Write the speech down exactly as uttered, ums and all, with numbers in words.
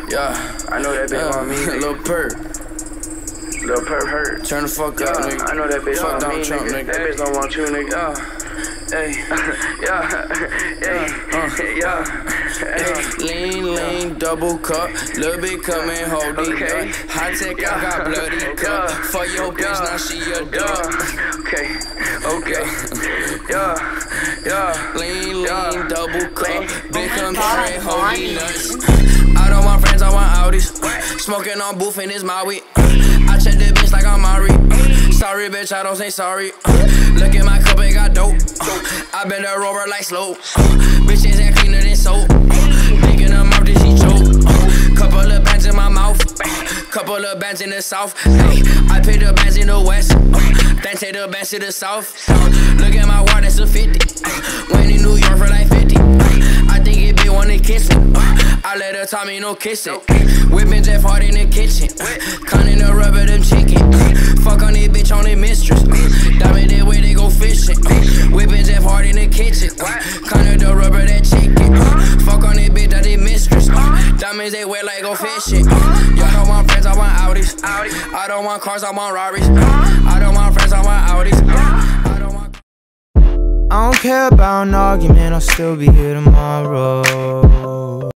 Yeah, I know that bitch yeah. on me, nigga. Lil' Perp. Lil' Perp hurt. Turn the fuck Yeah, up, nigga. I know that bitch Fuck on Donald me, Trump, nigga. nigga. That bitch don't want you, nigga. Yeah. Hey, Yeah, hey, yeah, hey. lean, lean, double cup, little bit coming, hold it Okay. up. High tech, I Yeah. got bloody cup. Yeah. For your bitch, Yeah. now she a Yeah. duck. Okay, okay. Yeah, yeah. Lean, Yeah. lean, double cup, Lean. big come God, straight, hold Audi. me nuts. I don't want friends, I want Audis. Smoking on booth in this Maui. I check the bitch like I'm Mari. Sorry, bitch, I don't say sorry. Look at my cup, it got dope. I been a rover like slow. Bitches ain't cleaner than soap. Digging them out, then she choke. Couple of bands in my mouth. Couple of bands in the south. Hey, I pay the bands in the west. Then take the bands to the south. Look at my watch, that's a fifty. Went in New York for like fifty. I think it be wanna kiss me. I let her tell me no kissing. Whipping Jeff hard in the kitchen. Cutting the rubber, them chicken. Fuck on this bitch on the mistress. Diamond that way they go fishing. Whipping Jeff hard in the kitchen. Cutting the rubber, that chicken. Fuck on this bitch, that the mistress. Diamonds they wear like go fishing. Y'all don't want friends, I want Audis. I don't want cars, I want Rarries. I don't want friends, I want Audis. I don't want. I don't care about an argument, I'll still be here tomorrow.